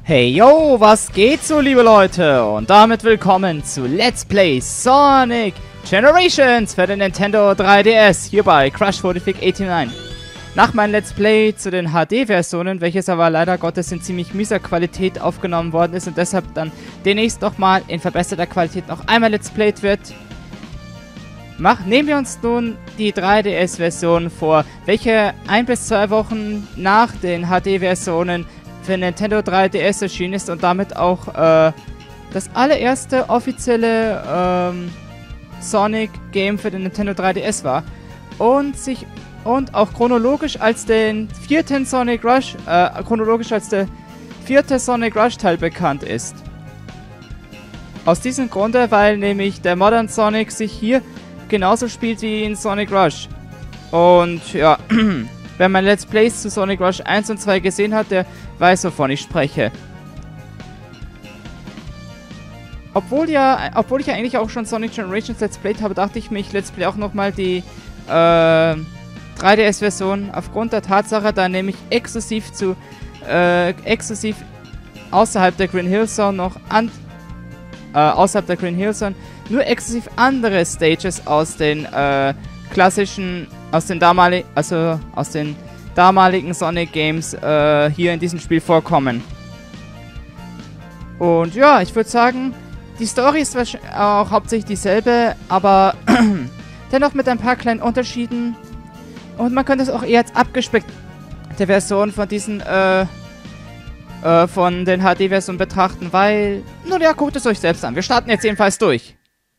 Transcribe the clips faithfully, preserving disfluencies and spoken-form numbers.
Hey yo, was geht so, liebe Leute? Und damit willkommen zu Let's Play Sonic Generations für den Nintendo drei D S, hier bei Crash forty-five eighty-nine. Nach meinem Let's Play zu den H D-Versionen, welches aber leider Gottes in ziemlich mieser Qualität aufgenommen worden ist und deshalb dann demnächst nochmal in verbesserter Qualität noch einmal Let's Played wird, Mach, nehmen wir uns nun die drei D S-Version vor, welche ein bis zwei Wochen nach den H D-Versionen für Nintendo drei D S erschienen ist und damit auch äh, das allererste offizielle ähm, Sonic-Game für den Nintendo drei D S war und sich und auch chronologisch als den vierten Sonic Rush, äh, chronologisch als der vierte Sonic Rush Teil bekannt ist. Aus diesem Grunde, weil nämlich der Modern Sonic sich hier genauso spielt wie in Sonic Rush. Und ja, wer mein Let's Plays zu Sonic Rush eins und zwei gesehen hat, der weiß, wovon ich spreche. Obwohl ja, obwohl ich ja eigentlich auch schon Sonic Generations Let's Played habe, dachte ich mir, ich Let's Play auch nochmal die äh, drei D S-Version aufgrund der Tatsache, da nämlich exklusiv zu äh, exklusiv außerhalb der Green Hill Zone noch an äh, außerhalb der Green Hill Zone nur exklusiv andere Stages aus den äh, klassischen, aus den damaligen, also aus den damaligen Sonic Games äh, hier in diesem Spiel vorkommen. Und ja, ich würde sagen, die Story ist wahrscheinlich auch hauptsächlich dieselbe, aber dennoch mit ein paar kleinen Unterschieden. Und man könnte es auch eher als abgespeckte Version von diesen, äh, äh, von den H D-Versionen betrachten, weil, nun ja, guckt es euch selbst an. Wir starten jetzt jedenfalls durch.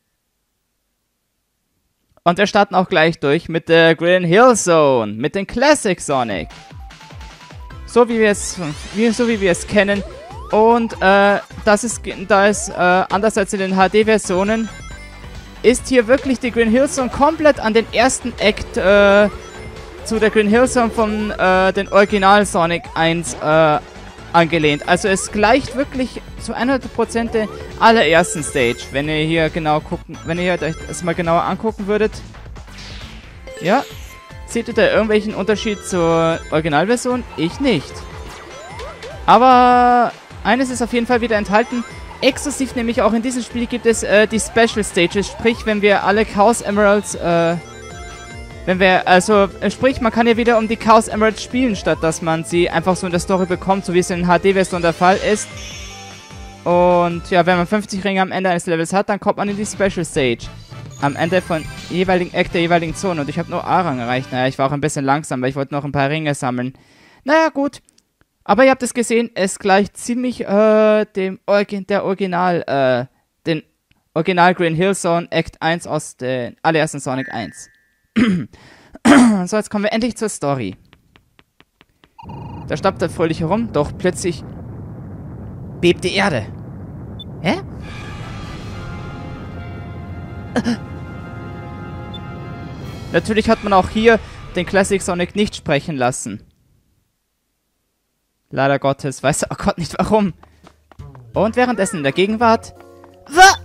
Und wir starten auch gleich durch mit der Green Hill Zone, mit dem Classic Sonic. So wie wir es, wie, so wie wir es kennen. Und äh, das ist, da ist äh, anders als in den H D-Versionen, ist hier wirklich die Green Hill Zone komplett an den ersten Act äh, zu der Green Hill Zone von äh, den Original Sonic eins äh, angelehnt. Also es gleicht wirklich zu hundert Prozent der allerersten Stage, wenn ihr hier genau gucken, wenn ihr euch das mal genauer angucken würdet. Ja, seht ihr da irgendwelchen Unterschied zur Originalversion? Ich nicht. Aber eines ist auf jeden Fall wieder enthalten. Exklusiv nämlich auch in diesem Spiel gibt es äh, die Special Stages, sprich wenn wir alle Chaos Emeralds, äh, wenn wir, also, äh, sprich man kann ja wieder um die Chaos Emeralds spielen, statt dass man sie einfach so in der Story bekommt, so wie es in H D-Version der Fall ist. Und ja, wenn man fünfzig Ringe am Ende eines Levels hat, dann kommt man in die Special Stage. Am Ende von jeweiligen Act der jeweiligen Zone. Und ich habe nur A-Rang erreicht. Naja, ich war auch ein bisschen langsam, weil ich wollte noch ein paar Ringe sammeln. Naja, gut. Aber ihr habt es gesehen, es gleicht ziemlich äh, dem Orgi der Original, äh, den Original Green Hill Zone Act eins aus den allerersten Sonic eins. So, jetzt kommen wir endlich zur Story. Da stapft er fröhlich herum, doch plötzlich bebt die Erde. Hä? Natürlich hat man auch hier den Classic Sonic nicht sprechen lassen. Leider Gottes, weiß oh Gott nicht warum. Und währenddessen in der Gegenwart... Was?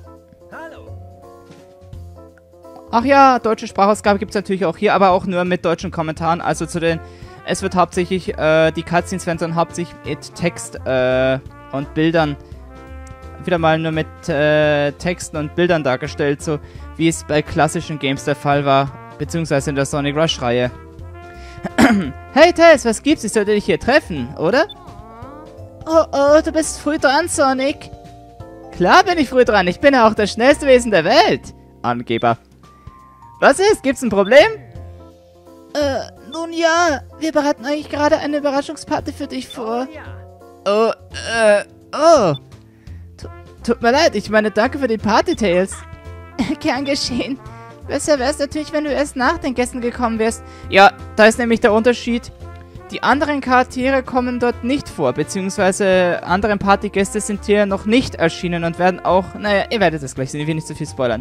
Ach ja, deutsche Sprachausgabe gibt es natürlich auch hier, aber auch nur mit deutschen Kommentaren. Also zu den... Es wird hauptsächlich... Äh, die Cutscenes werden dann hauptsächlich mit Text äh, und Bildern... Wieder mal nur mit äh, Texten und Bildern dargestellt, so wie es bei klassischen Games der Fall war. Beziehungsweise in der Sonic Rush-Reihe. Hey Tails, was gibt's? Ich sollte dich hier treffen, oder? Oh, oh, du bist früh dran, Sonic. Klar bin ich früh dran. Ich bin ja auch das schnellste Wesen der Welt. Angeber. Was ist? Gibt's ein Problem? Äh, nun ja. Wir bereiten eigentlich gerade eine Überraschungsparty für dich vor. Oh, äh, oh. T tut mir leid. Ich meine, danke für die Party, Tails. Gern geschehen. Besser wäre es natürlich, wenn du erst nach den Gästen gekommen wärst. Ja, da ist nämlich der Unterschied. Die anderen Charaktere kommen dort nicht vor, beziehungsweise andere Partygäste sind hier noch nicht erschienen und werden auch... Naja, ihr werdet es gleich sehen, ich will nicht zu viel spoilern.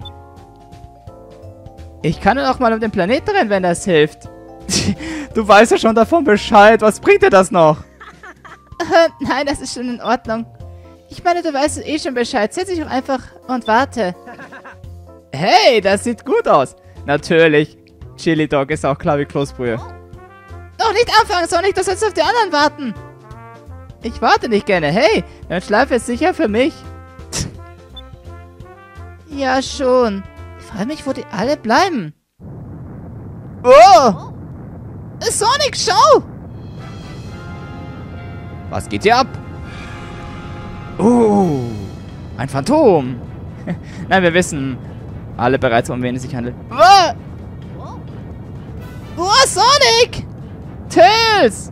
Ich kann dann auch mal um den Planeten rennen, wenn das hilft. Du weißt ja schon davon Bescheid, was bringt dir das noch? Nein, das ist schon in Ordnung. Ich meine, du weißt eh schon Bescheid. Setz dich doch einfach und warte. Hey, das sieht gut aus. Natürlich. Chili Dog ist auch klar wie Kloßbrühe. Noch nicht anfangen, Sonic, du sollst auf die anderen warten. Ich warte nicht gerne. Hey, dein Schlaf ist sicher für mich. Ja, schon. Ich frage mich, wo die alle bleiben. Oh! Sonic, schau! Was geht hier ab? Oh! Ein Phantom! Nein, wir wissen alle bereits, um wen es sich handelt. Oh! Oh, Sonic! Tails!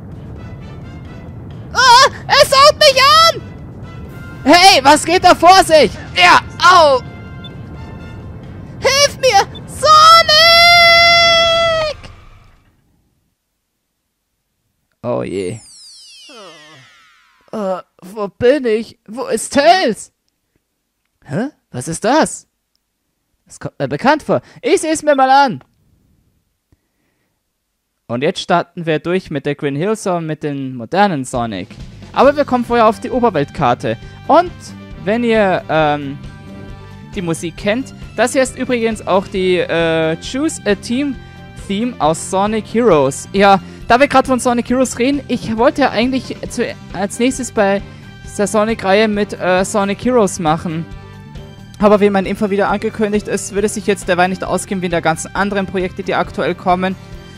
Oh, es haut mich an! Hey, was geht da vor sich? Ja, au! Hilf mir! Sonic! Oh je. Uh, wo bin ich? Wo ist Tails? Hä? Was ist das? Das kommt mir bekannt vor. Ich sehe es mir mal an. Und jetzt starten wir durch mit der Green Hill Zone mit den modernen Sonic. Aber wir kommen vorher auf die Oberweltkarte. Und wenn ihr ähm, die Musik kennt, das hier ist übrigens auch die äh, Choose a Team Theme aus Sonic Heroes. Ja, da wir gerade von Sonic Heroes reden, ich wollte ja eigentlich zu, als nächstes bei der Sonic-Reihe mit äh, Sonic Heroes machen. Aber wie mein Info wieder angekündigt ist, würde sich jetzt derweil nicht ausgehen wie in der ganzen anderen Projekte, die aktuell kommen.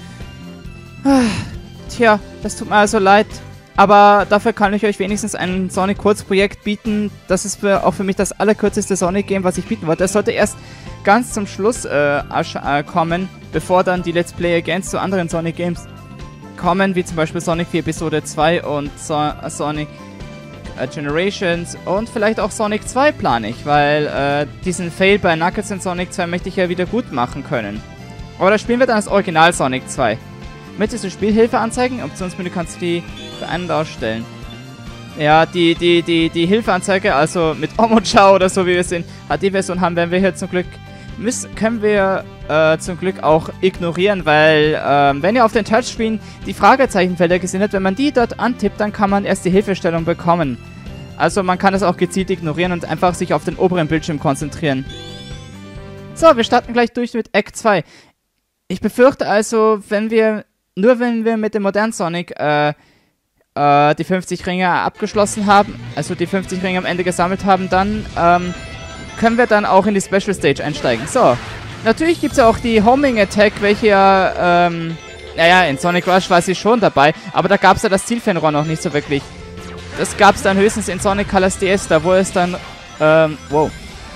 Tja, das tut mir also leid. Aber dafür kann ich euch wenigstens ein Sonic-Kurzprojekt bieten. Das ist für, auch für mich das allerkürzeste Sonic-Game, was ich bieten wollte. Es sollte erst ganz zum Schluss äh, äh, kommen, bevor dann die Let's Play Against zu anderen Sonic-Games kommen, wie zum Beispiel Sonic vier Episode zwei und so äh, Sonic äh, Generations und vielleicht auch Sonic zwei plane ich, weil äh, diesen Fail bei Knuckles in Sonic zwei möchte ich ja wieder gut machen können. Aber da spielen wir dann das Original Sonic zwei. Möchtest du Spielhilfe anzeigen? Optionsmenü kannst du die für einen darstellen. Ja, die, die, die, die Hilfeanzeige, also mit Omochao oder so wie wir es in H D-Version haben, werden wir hier zum Glück, müssen, können wir äh, zum Glück auch ignorieren, weil ähm, wenn ihr auf den Touchscreen die Fragezeichenfelder gesehen habt, wenn man die dort antippt, dann kann man erst die Hilfestellung bekommen. Also man kann es auch gezielt ignorieren und einfach sich auf den oberen Bildschirm konzentrieren. So, wir starten gleich durch mit Act zwei. Ich befürchte also, wenn wir Nur wenn wir mit dem modernen Sonic äh, äh, die fünfzig Ringe abgeschlossen haben, also die fünfzig Ringe am Ende gesammelt haben, dann ähm, können wir dann auch in die Special Stage einsteigen. So, natürlich gibt es ja auch die Homing Attack, welche ja, ähm, naja, in Sonic Rush war sie schon dabei, aber da gab es ja das Zielfernrohr noch nicht so wirklich. Das gab es dann höchstens in Sonic Colors D S, da wo es dann, ähm, wow.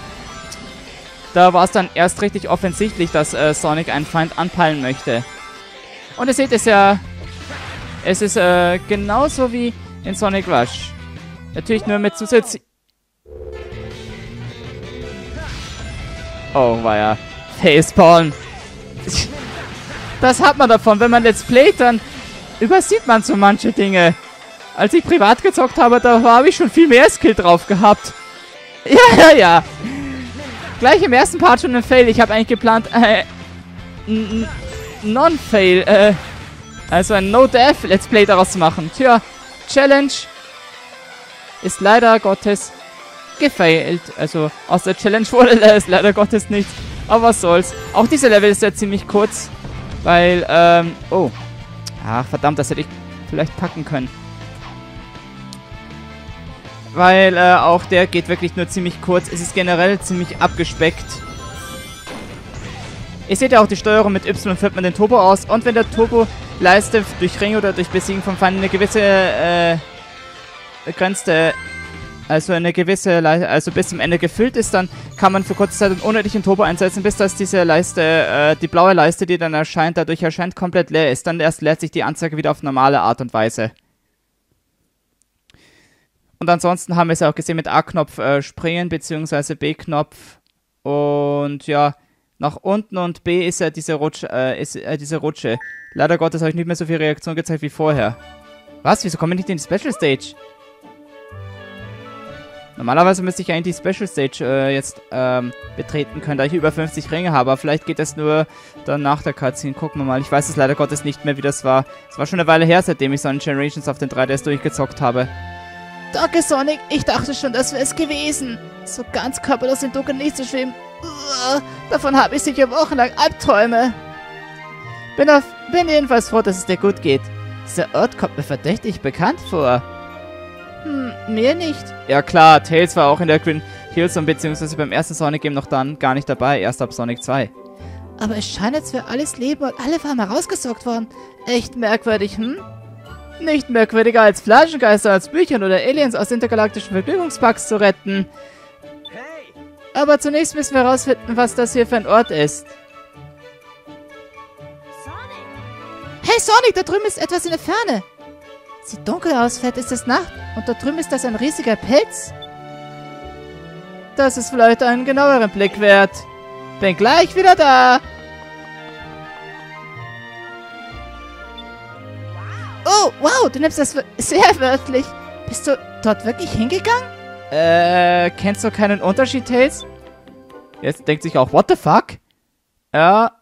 Da war es dann erst richtig offensichtlich, dass äh, Sonic einen Feind anpeilen möchte. Und ihr seht es ja, es ist äh, genauso wie in Sonic Rush. Natürlich nur mit Zusatz... Oh, war ja Facepalm. Das hat man davon, wenn man Let's Playt, dann übersieht man so manche Dinge. Als ich privat gezockt habe, da habe ich schon viel mehr Skill drauf gehabt. Ja, ja, ja. Gleich im ersten Part schon ein Fail. Ich habe eigentlich geplant, äh, Non-Fail, äh, also ein No-Death Let's Play daraus zu machen. Tja, Challenge ist leider Gottes gefailt. Also aus der Challenge wurde es leider Gottes nichts. Aber was soll's. Auch dieser Level ist ja ziemlich kurz, weil, ähm, oh. Ach, verdammt, das hätte ich vielleicht packen können. Weil, äh, auch der geht wirklich nur ziemlich kurz. Es ist generell ziemlich abgespeckt. Ihr seht ja auch die Steuerung mit Y führt man den Turbo aus. Und wenn der Turbo-Leiste durch Ringe oder durch Besiegen von Feinden eine gewisse, äh, begrenzte, also eine gewisse, Le also bis zum Ende gefüllt ist, dann kann man für kurze Zeit einen unnötigen Turbo einsetzen, bis dass diese Leiste, äh, die blaue Leiste, die dann erscheint, dadurch erscheint, komplett leer ist. Dann erst leert sich die Anzeige wieder auf normale Art und Weise. Und ansonsten haben wir es ja auch gesehen mit A-Knopf äh, springen, beziehungsweise B-Knopf. Und ja, nach unten und B ist ja diese Rutsche, äh, ist, äh, diese Rutsche. Leider Gottes habe ich nicht mehr so viel Reaktion gezeigt wie vorher. Was? Wieso komme ich nicht in die Special Stage? Normalerweise müsste ich eigentlich die Special Stage äh, jetzt ähm, betreten können, da ich über fünfzig Ringe habe. Aber vielleicht geht das nur dann nach der Cutscene. Gucken wir mal. Ich weiß es leider Gottes nicht mehr, wie das war. Es war schon eine Weile her, seitdem ich Sonic Generations auf den drei D S durchgezockt habe. Danke, Sonic. Ich dachte schon, das wäre es gewesen. So ganz körperlos im Dunkeln nicht zu schwimmen. Uah, davon habe ich sicher wochenlang Albträume. Bin, auf, bin jedenfalls froh, dass es dir gut geht. Dieser Ort kommt mir verdächtig bekannt vor. Hm, mir nicht. Ja klar, Tails war auch in der Green Hill Zone beziehungsweise beim ersten Sonic Game noch dann gar nicht dabei, erst ab Sonic zwei. Aber es scheint, als wäre alles Leben und alle waren herausgesaugt worden. Echt merkwürdig, hm? Nicht merkwürdiger als Flaschengeister aus Büchern oder Aliens aus intergalaktischen Vergnügungsparks zu retten. Aber zunächst müssen wir herausfinden, was das hier für ein Ort ist. Sonic! Hey Sonic, da drüben ist etwas in der Ferne. Sieht dunkel aus, vielleicht ist es Nacht. Und da drüben ist das ein riesiger Pilz. Das ist vielleicht einen genaueren Blick wert. Bin gleich wieder da. Oh, wow, du nimmst das sehr wörtlich. Bist du dort wirklich hingegangen? Äh, kennst du keinen Unterschied, Tails? Jetzt denkt sich auch, what the fuck? Ja.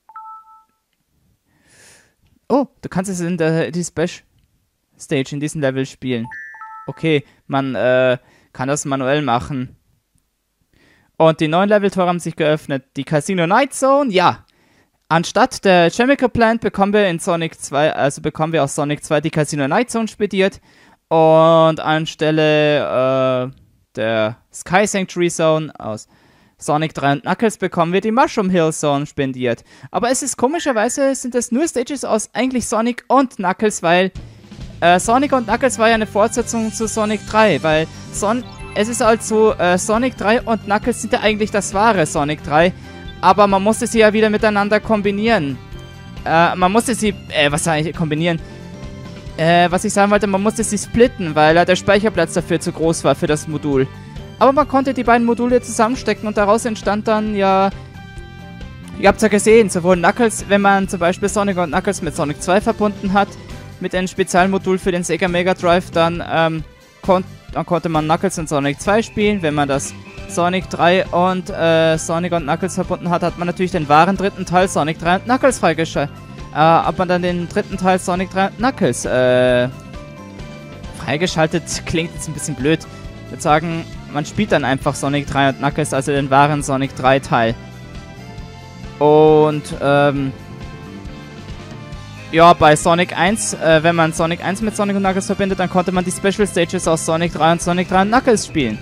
Oh, du kannst es in der die Special Stage in diesem Level spielen. Okay, man äh, kann das manuell machen. Und die neuen Level-Tore haben sich geöffnet. Die Casino Night Zone, ja. Anstatt der Chemical Plant bekommen wir in Sonic zwei, also bekommen wir aus Sonic zwei die Casino Night Zone spediert. Und anstelle äh, der Sky Sanctuary Zone aus Sonic drei und Knuckles bekommen wir die Mushroom Hill Zone spendiert. Aber es ist komischerweise, sind das nur Stages aus eigentlich Sonic und Knuckles, weil äh, Sonic und Knuckles war ja eine Fortsetzung zu Sonic drei, weil Son es ist also, äh, Sonic drei und Knuckles sind ja eigentlich das wahre Sonic drei, aber man musste sie ja wieder miteinander kombinieren. Äh, man musste sie, äh, was sag ich, kombinieren? Äh, was ich sagen wollte, man musste sie splitten, weil äh, der Speicherplatz dafür zu groß war für das Modul. Aber man konnte die beiden Module zusammenstecken und daraus entstand dann ja... Ihr habt es ja gesehen, sowohl Knuckles, wenn man zum Beispiel Sonic und Knuckles mit Sonic zwei verbunden hat, mit einem Spezialmodul für den Sega Mega Drive, dann, ähm, kon dann konnte man Knuckles und Sonic zwei spielen. Wenn man das Sonic drei und äh, Sonic und Knuckles verbunden hat, hat man natürlich den wahren dritten Teil Sonic drei und Knuckles freigeschaltet. Äh, ob man dann den dritten Teil Sonic drei und Knuckles äh, freigeschaltet, klingt jetzt ein bisschen blöd. Ich würde sagen, man spielt dann einfach Sonic drei und Knuckles, also den wahren Sonic drei Teil. Und, ähm... ja, bei Sonic eins, äh, wenn man Sonic eins mit Sonic und Knuckles verbindet, dann konnte man die Special Stages aus Sonic drei und Sonic drei und Knuckles spielen.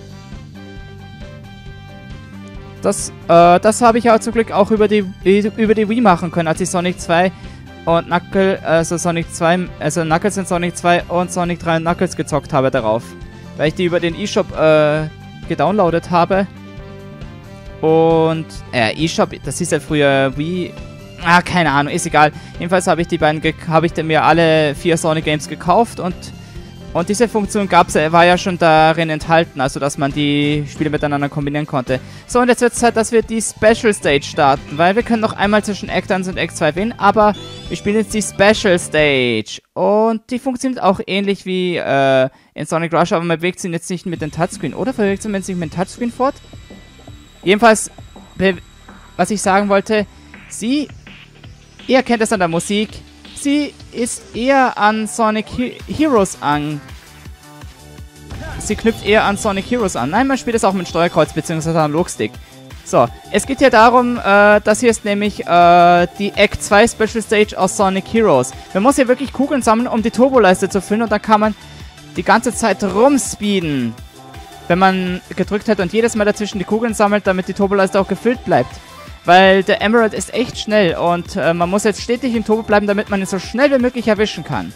Das, äh, das habe ich ja zum Glück auch über die, über die Wii machen können, als ich Sonic zwei und Knuckles, also Sonic zwei, also Knuckles und Sonic zwei und Sonic drei und Knuckles gezockt habe darauf. Weil ich die über den eShop, äh, gedownloadet habe. Und, äh, eShop, das ist ja früher Wii... Ah, keine Ahnung, ist egal. Jedenfalls habe ich die beiden, habe ich mir alle vier Sonic Games gekauft und und diese Funktion gab's, war ja schon darin enthalten, also dass man die Spiele miteinander kombinieren konnte. So, und jetzt wird es Zeit, dass wir die Special Stage starten, weil wir können noch einmal zwischen Act eins und Act zwei wählen, aber wir spielen jetzt die Special Stage und die funktioniert auch ähnlich wie äh, in Sonic Rush, aber man bewegt sie jetzt nicht mit dem Touchscreen, oder bewegt sie sich mit dem Touchscreen fort? Jedenfalls, was ich sagen wollte, sie... Ihr kennt es an der Musik. Sie ist eher an Sonic He Heroes an. Sie knüpft eher an Sonic Heroes an. Nein, man spielt es auch mit Steuerkreuz bzw. Analogstick. So, es geht hier darum, äh, das hier ist nämlich äh, die Act zwei Special Stage aus Sonic Heroes. Man muss hier wirklich Kugeln sammeln, um die Turboleiste zu füllen und dann kann man die ganze Zeit rumspeeden. Wenn man gedrückt hat und jedes Mal dazwischen die Kugeln sammelt, damit die Turboleiste auch gefüllt bleibt. Weil der Emerald ist echt schnell und äh, man muss jetzt stetig im Turbo bleiben, damit man ihn so schnell wie möglich erwischen kann.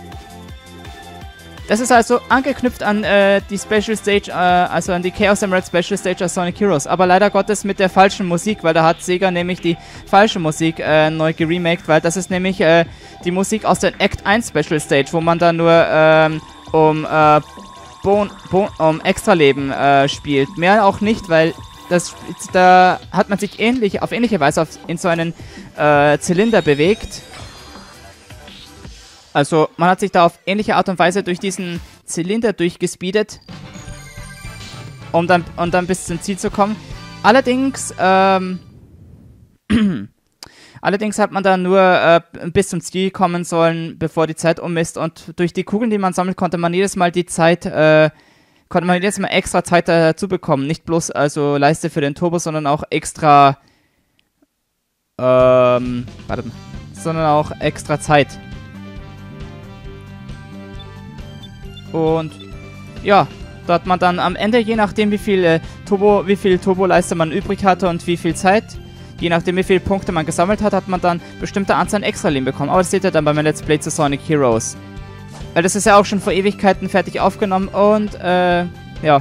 Das ist also angeknüpft an äh, die Special Stage, äh, also an die Chaos Emerald Special Stage aus Sonic Heroes. Aber leider Gottes mit der falschen Musik, weil da hat Sega nämlich die falsche Musik äh, neu geremaked, weil das ist nämlich äh, die Musik aus der Act eins Special Stage, wo man dann nur ähm, um, äh, Bon Bon um Extraleben äh, spielt. Mehr auch nicht, weil... Das, da hat man sich ähnlich, auf ähnliche Weise auf, in so einen äh, Zylinder bewegt. Also man hat sich da auf ähnliche Art und Weise durch diesen Zylinder durchgespeedet, um dann, um dann bis zum Ziel zu kommen. Allerdings, ähm, allerdings hat man da nur äh, bis zum Ziel kommen sollen, bevor die Zeit um ist. Und durch die Kugeln, die man sammelt, konnte man jedes Mal die Zeit... Äh, konnte man jetzt mal extra Zeit dazu bekommen. Nicht bloß also Leiste für den Turbo, sondern auch extra ähm, warte mal, sondern auch extra Zeit. Und ja, da hat man dann am Ende, je nachdem wie viel äh, Turbo, wie viel Turboleiste man übrig hatte und wie viel Zeit, je nachdem wie viele Punkte man gesammelt hat, hat man dann bestimmte Anzahl an Extra-Leben bekommen. Aber das seht ihr dann bei meinem Let's Play zu Sonic Heroes. Weil das ist ja auch schon vor Ewigkeiten fertig aufgenommen und, äh, ja.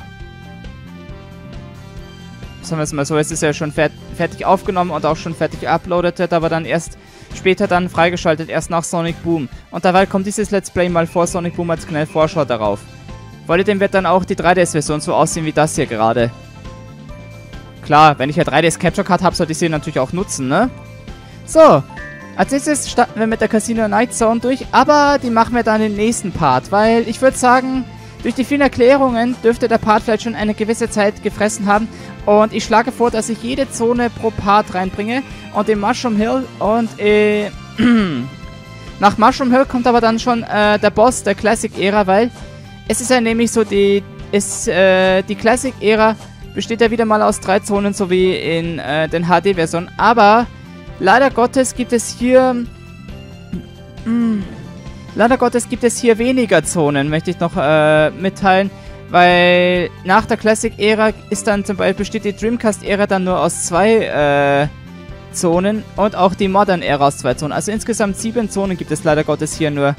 Sagen wir es mal so, es ist ja schon fer fertig aufgenommen und auch schon fertig geuploadet, wird aber dann erst später dann freigeschaltet, erst nach Sonic Boom. Und dabei kommt dieses Let's Play mal vor Sonic Boom als kleine Vorschau darauf. Vor allem wird dann auch die drei D S-Version so aussehen wie das hier gerade. Klar, wenn ich ja drei D S Capture Card habe, sollte ich sie natürlich auch nutzen, ne? So, als nächstes starten wir mit der Casino Night Zone durch, aber die machen wir dann im nächsten Part, weil ich würde sagen, durch die vielen Erklärungen dürfte der Part vielleicht schon eine gewisse Zeit gefressen haben und ich schlage vor, dass ich jede Zone pro Part reinbringe und in Mushroom Hill und äh, nach Mushroom Hill kommt aber dann schon äh, der Boss der Classic-Ära, weil es ist ja nämlich so, die, ist, äh, die Classic-Ära besteht ja wieder mal aus drei Zonen, so wie in äh, den H D-Versionen. Aber leider Gottes gibt es hier... Mh, leider Gottes gibt es hier weniger Zonen, möchte ich noch äh, mitteilen. Weil nach der Classic-Ära ist dann zum Beispiel, besteht die Dreamcast-Ära dann nur aus zwei äh, Zonen. Und auch die Modern-Ära aus zwei Zonen. Also insgesamt sieben Zonen gibt es leider Gottes hier nur.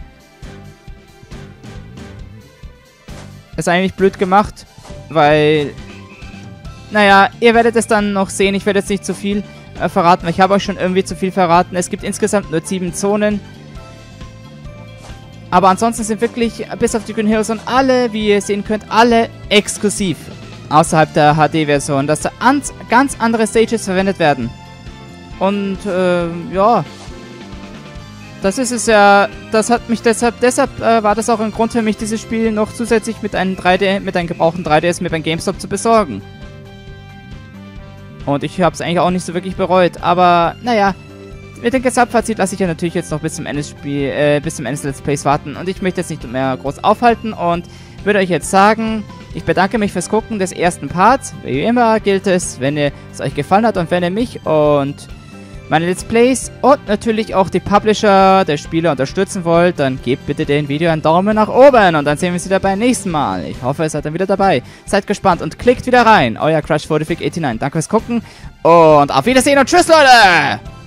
Ist eigentlich blöd gemacht, weil... Naja, ihr werdet es dann noch sehen. Ich werde jetzt nicht zu viel äh, verraten, weil ich habe euch schon irgendwie zu viel verraten. Es gibt insgesamt nur sieben Zonen. Aber ansonsten sind wirklich, bis auf die Green Hills und alle, wie ihr sehen könnt, alle exklusiv außerhalb der H D-Version. Dass da ganz andere Stages verwendet werden. Und, äh, ja... Das ist es ja, das hat mich deshalb, deshalb äh, war das auch ein Grund für mich, dieses Spiel noch zusätzlich mit einem drei D, mit einem gebrauchten drei D S mit beim GameStop zu besorgen. Und ich habe es eigentlich auch nicht so wirklich bereut, aber naja, mit dem Gesamtfazit lasse ich ja natürlich jetzt noch bis zum Ende des Spiel, äh, bis zum Ende des Let's Plays warten und ich möchte jetzt nicht mehr groß aufhalten und würde euch jetzt sagen, ich bedanke mich fürs Gucken des ersten Parts. Wie immer gilt es, wenn es euch gefallen hat und wenn ihr mich und meine Let's Plays und natürlich auch die Publisher der Spiele unterstützen wollt, dann gebt bitte dem Video einen Daumen nach oben und dann sehen wir uns wieder beim nächsten Mal. Ich hoffe, ihr seid dann wieder dabei. Seid gespannt und klickt wieder rein. Euer Crash forty-five eighty-nine. Danke fürs Gucken und auf Wiedersehen und tschüss, Leute!